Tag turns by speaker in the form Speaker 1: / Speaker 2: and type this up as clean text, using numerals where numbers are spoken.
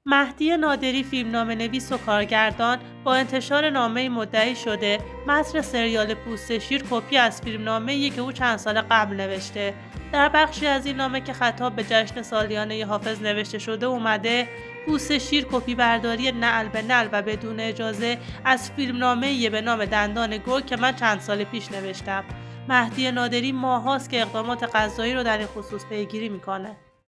Speaker 1: مهدی نادری فیلمنامه‌نویس و کارگردان با انتشار نامه‌ای مدعی شده متن سریال پوست شیر کپی از فیلمنامه‌ای که او چند سال قبل نوشته. در بخشی از این نامه که خطاب به جشن سالیانه حافظ نوشته شده اومده پوست شیر کپی برداری نعل به نعل و بدون اجازه از فیلمنامه‌ای به نام دندان گرگ که من چند سال پیش نوشتم. مهدی نادری ماهاست که اقدامات قضایی رو در این خصوص پیگیری میکنه.